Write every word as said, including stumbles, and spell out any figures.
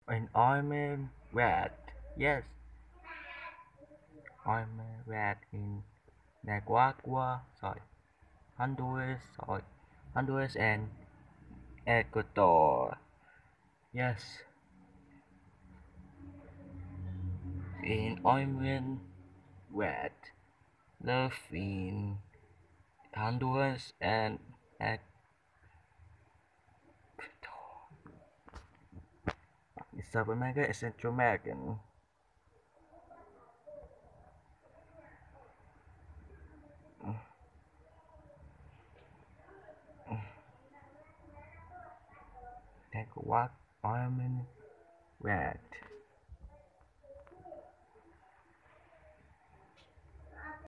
in I'm red. Yes, I'm red in Nicaragua, sorry, Honduras, sorry, Honduras and Ecuador. Yes, in I'm red. Love in Honduras and Ecuador. South America and Central American. Take what I'm red.